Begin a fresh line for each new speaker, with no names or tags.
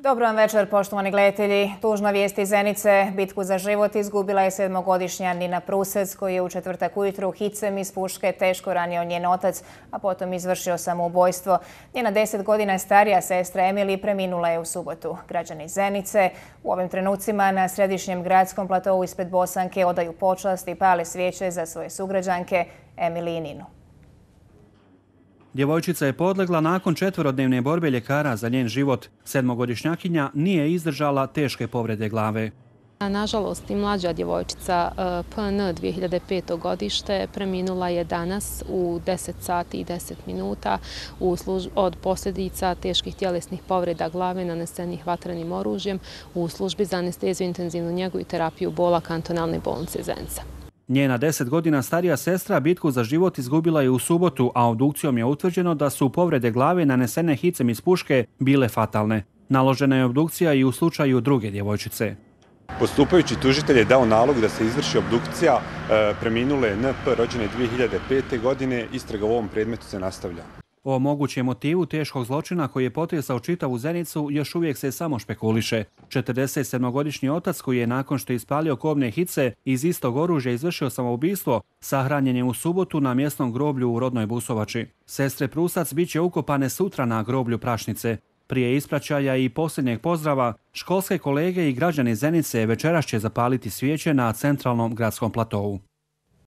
Dobro vam večer, poštovani gledatelji. Tužna vijest iz Zenice. Bitku za život izgubila je 7-godišnja Nina Prusec, koji je u četvrtak ujutru hicem iz puške teško ranio njen otac, a potom izvršio samoubojstvo. Njena 10 godina starija sestra Emily preminula je u subotu. Građani Zenice u ovim trenucima na središnjem gradskom platovu ispred Bosanke odaju počast i pale svijeće za svoje sugrađanke Emily i Ninu.
Djevojčica je podlegla nakon 4-dnevne borbe ljekara za njen život. 7-godišnjakinja nije izdržala teške povrede glave.
Nažalost, i mlađa djevojčica PN 2005. godište preminula je danas u 10 sati i 10 minuta od posljedica teških tjelesnih povreda glave nanesenih vatrenim oružjem u službi za anesteziju, intenzivnu njegu i terapiju bola kantonalne bolnice Zenica.
Njena 10 godina starija sestra bitku za život izgubila je u subotu, a obdukcijom je utvrđeno da su povrede glave nanesene hicem iz puške bile fatalne. Naložena je obdukcija i u slučaju druge djevojčice.
Postupajući tužitelj je dao nalog da se izvrši obdukcija preminule NP rođene 2005. godine. Istraga u ovom predmetu se nastavlja.
O mogućem motivu teškog zločina koji je potresao čitavu Zenicu još uvijek se samo špekuliše. 47-godišnji otac, koji je nakon što je ispalio kobne hice iz istog oružja izvršio samoubistvo, sahranjen je u subotu na mjesnom groblju u rodnoj Busovači. Sestre Prusac bit će ukopane sutra na groblju Prašnice. Prije ispraćaja i posljednjeg pozdrava, školske kolege i građani Zenice večeras će zapaliti svijeće na centralnom gradskom platovu.